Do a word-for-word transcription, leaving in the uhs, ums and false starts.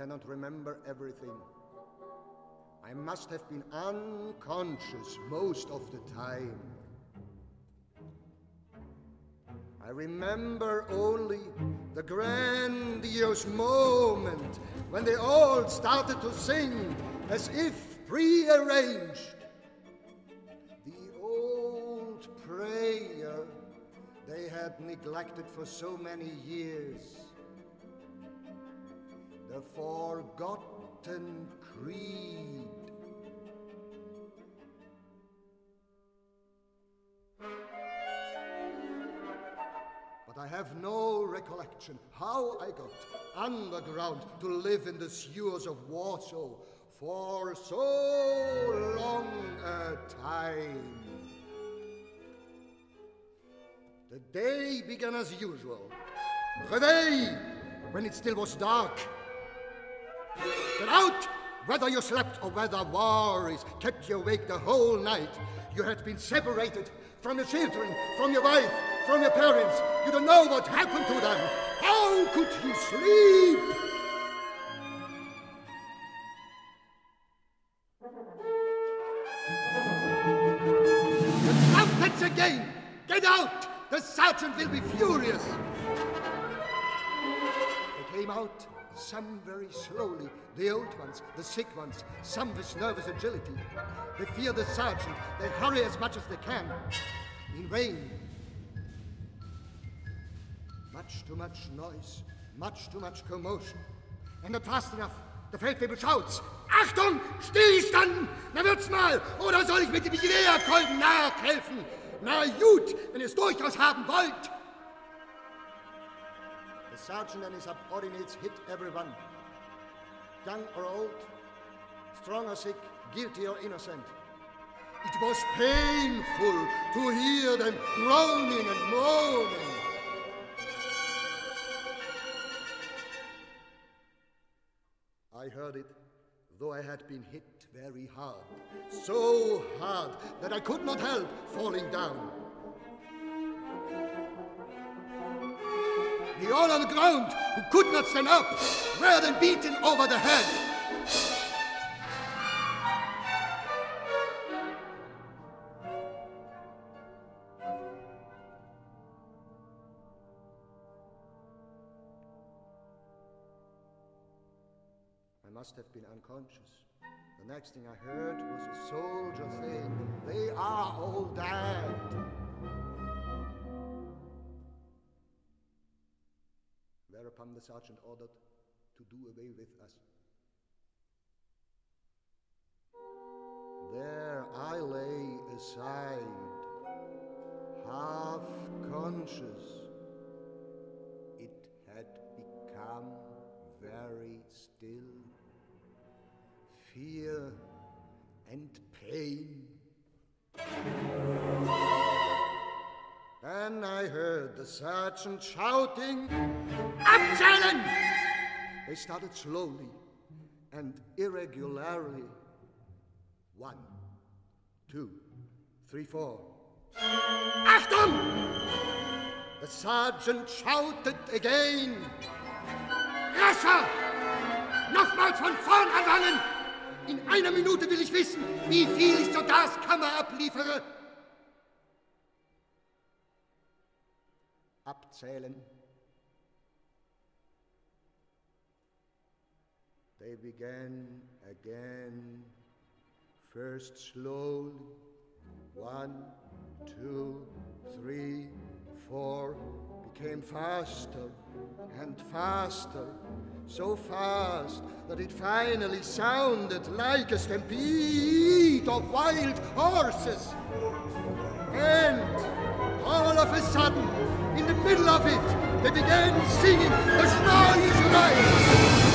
cannot remember everything. I must have been unconscious most of the time. I remember only the grandiose moment when they all started to sing as if pre-arranged. The old prayer they had neglected for so many years. The forgotten creed. But I have no recollection how I got underground to live in the sewers of Warsaw for so long a time. The day began as usual. Reveille, when it still was dark. Get out, whether you slept or whether worries kept you awake the whole night. You had been separated from your children, from your wife, from your parents. You don't know what happened to them. How could you sleep? The trumpets again! Get out! The sergeant will be furious! They came out, some very slowly, the old ones, the sick ones, some with nervous agility. They fear the sergeant, they hurry as much as they can. In vain. Much too much noise, much too much commotion. And not fast enough. Der Feldwebel schaut's. Achtung! Stillstand! Na wird's mal! Oder soll ich mit dem Gewehrkolben nachhelfen? Na gut, wenn ihr es durchaus haben wollt! The sergeant and his subordinates hit everyone. Young or old, strong or sick, guilty or innocent. It was painful to hear them groaning and moaning. I heard it, though I had been hit very hard. So hard that I could not help falling down. The all on the ground, who could not stand up, were then beaten over the head. I must have been unconscious. The next thing I heard was a soldier saying, "They are all dead." Thereupon the sergeant ordered to do away with us. There I lay aside, half conscious. It had become very still. Fear and pain. Then I heard the sergeant shouting, "Abzählen!" They started slowly and irregularly. One, two, three, four. Achtung! The sergeant shouted again. Rascher! Nochmals von vorn anfangen! In einer Minute will ich wissen, wie viel ich zur Gaskammer abliefere. Abzählen. They began again, first slowly, one, two, three, four, became faster and faster, so fast that it finally sounded like a stampede of wild horses. And all of a sudden, in the middle of it, they began singing a Schrei, Schrei.